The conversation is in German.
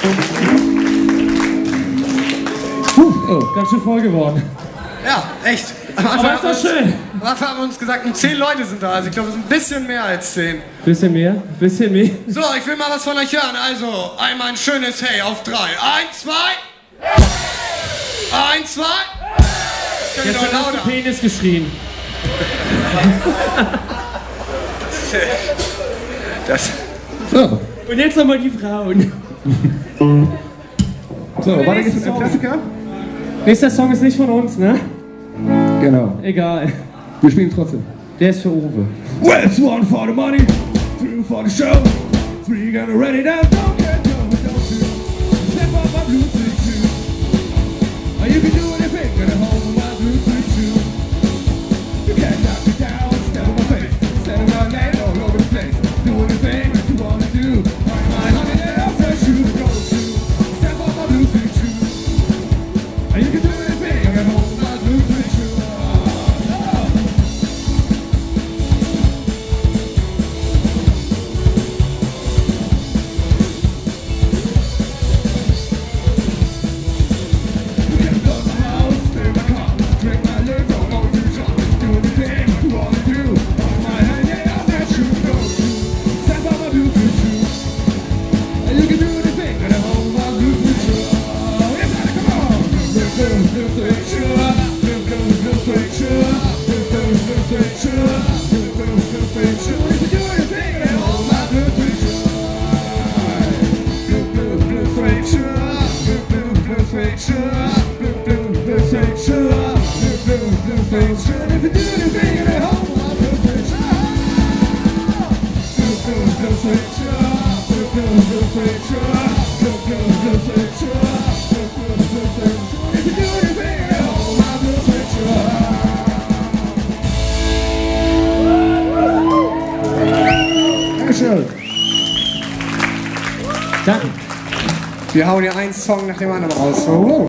Oh, ganz schön voll geworden. Ja, echt. Aber ist doch schön. Am Anfang haben wir uns gesagt, nur 10 Leute sind da. Also ich glaube, es sind ein bisschen mehr als 10. Bisschen mehr, bisschen mehr. So, ich will mal was von euch hören. Also, einmal ein schönes Hey auf 3. 1, 2. 1, 2. Das Jetzt hat lauter. der Penis geschrien. So. Und jetzt nochmal die Frauen. So, weiter geht's mit einem Klassiker. Nächster Song ist nicht von uns, ne? Genau. Egal. Wir spielen trotzdem. Der ist für Uwe. Well, it's 1 for the money, 2 for the show, 3 gonna run it out, don't get down, don't you? Step up my blue suit shoe. You can do anything, gonna hold my blue suit shoe. You can't knock me down, step on my face, set my name all over the place. Do anything that you wanna do. Find my honey, let off the shoe to go to. Step up my blue suit shoe. You can do anything, gonna hold my blue suit shoe. Danke. Wir hauen ja einen Song nach dem anderen raus.